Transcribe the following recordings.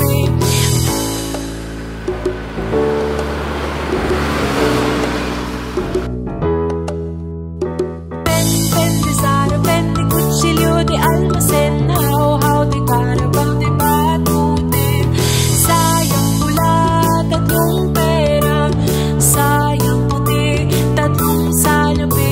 salapi. Pen, di Sarapen, di kutsilyo, di almasen, haw-haw, di carabao, di batuten. Sayang pula, tatlong pera, sayang puti, tatlong salapi.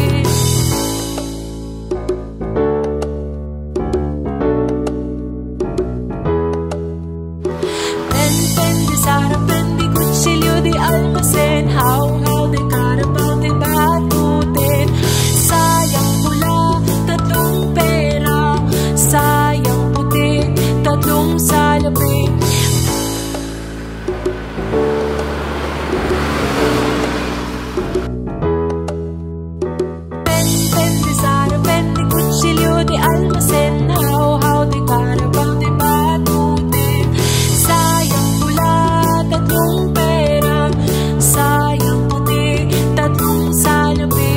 Pen, di Sarapen, di kutsilyo, di almasen, haw-haw, di carabao, di batuten. Sayang pula, tatlong pera, sayang puti, tatlong salapi. Pen, di Sarapen, di kutsilyo, di almasen, haw-haw, di carabao, di batuten. Sayang pula, tatlong pera, sayang puti, tatlong salapi.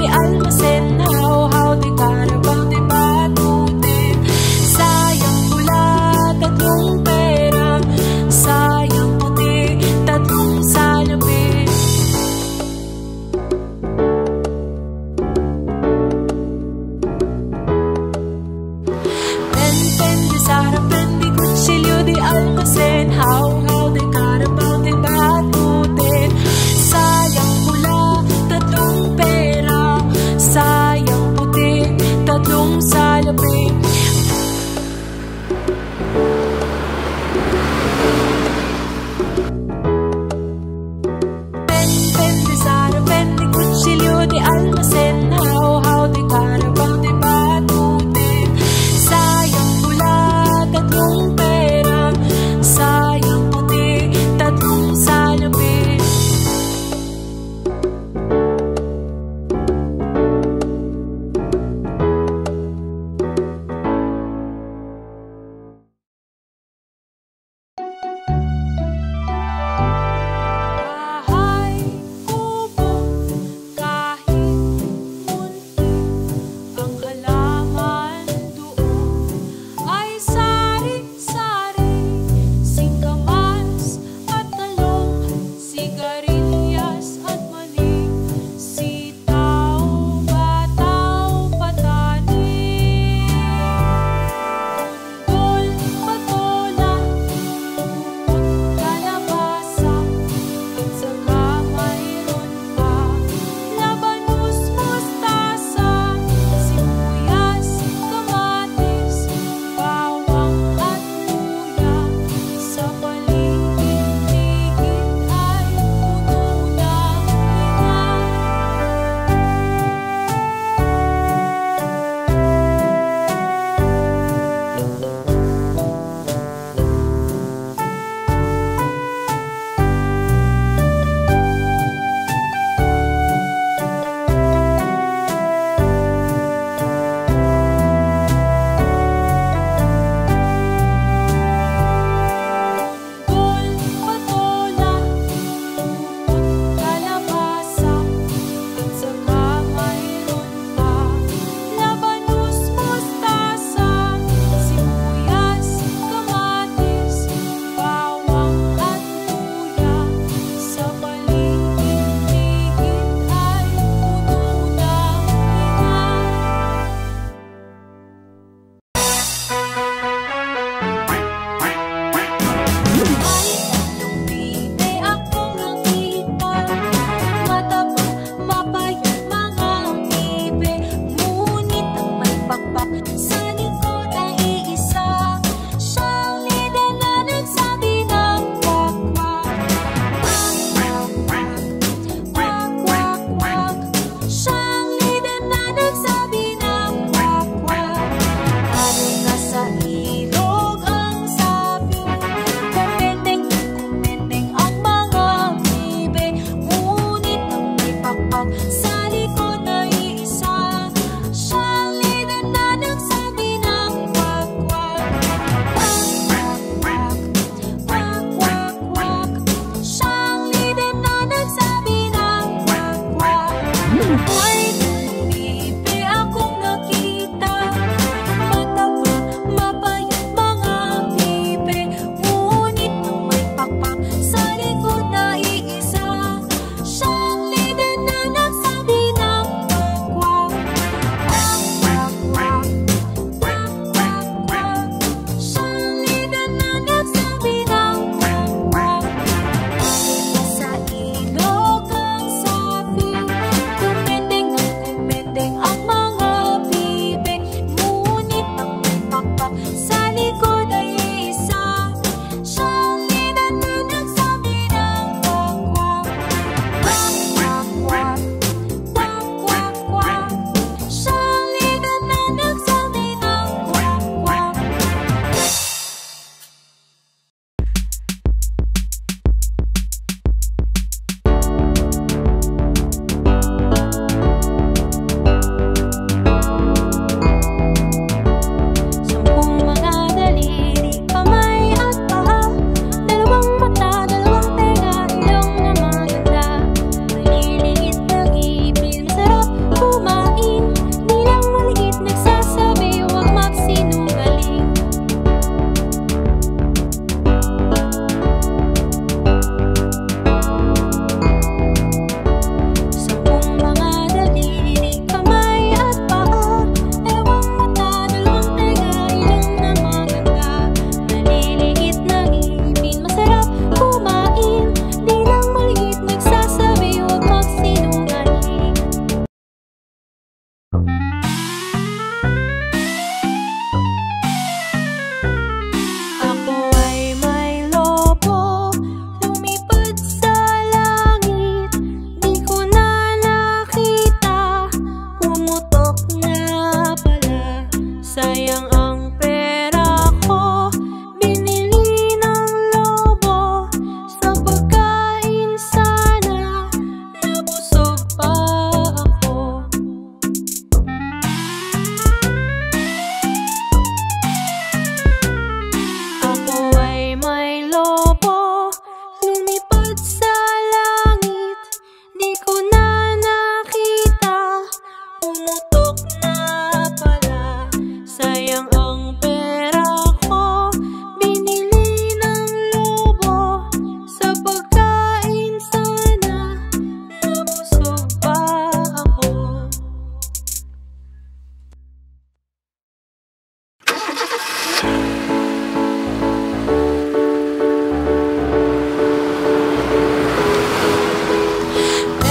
di almasen, haw-haw, di carabao, di batuten. Sayang pula, tatlong pera, sayang puti, tatlong salapi. Pen, di sarapen, di kutsilyo, di almasen, haw-haw, di carabao, di batuten. Sayang pula, tatlong pera, sayang puti, tatlong salapi. Pen, di sarapen, di kutsilyo, di almasen, haw-haw, di carabao, di batuten. Sayang pula, tatlong pera, sayang puti, tatlong salapi. Bahay kubo, kahit munti, ang halaman doon ay sari-sari, singkamas at talong, sigarilyas at mani, sitaw, bataw, patani, bundol, patola, upo't, kalabasa, at saka mayroon pa labanos, mustasa, sibuyas, kamatis, bawang at luya. Sa paligid-ligid ay puno ng bundol, patola, upo't, kalabasa, at saka mayroon pa labanos, mustasa, sibuyas, kamatis, bawang at luya. Sa paligid-ligid ay puno ng Tatlong bibe akong nakita, mataba, mapayat mga bibe, ngunit ang may pakpak sa likod ay iisa. Siyang lider na nagsabi ng kwak-kwak, kwak-kwak, kwak-kwak-kwak. Siyang lider na nagsabi ng kwak-kwak. Ari nga sa ilog ang sabi, kumendeng ang mga bibe, ngunit ang may pakpak sa likod ay iisa. Siyang lider na nagsabi ng kwak-kwak, kwak-kwak-kwak, kwak-kwak-kwak. Siyang lider na nagsabi ng kwak-kwak. May tatlong bibe akong nakita, mataba, mapayat mga bibe, ngunit ang may pakpak sa likod na iisa. Siyang lider na nagsabi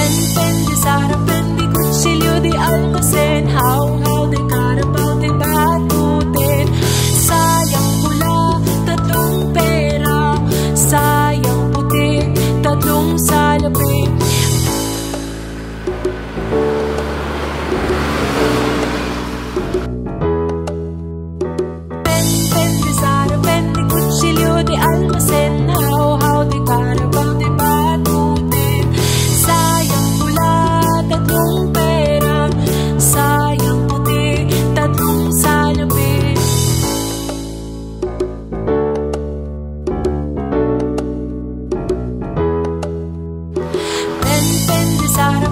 Pen, di Sarapen, di kutsilyo, di almasen, Haw-haw, di carabao, di batuten. Sayang pula, tatlong pera, sayang puti, tatlong salapi. Pen, di Sarapen, di kutsilyo, di almasen, Haw-haw, di carabao, di batuten. Sayang pula, tatlong pera, sayang puti, tatlong salapi. Pen, di Sarapen,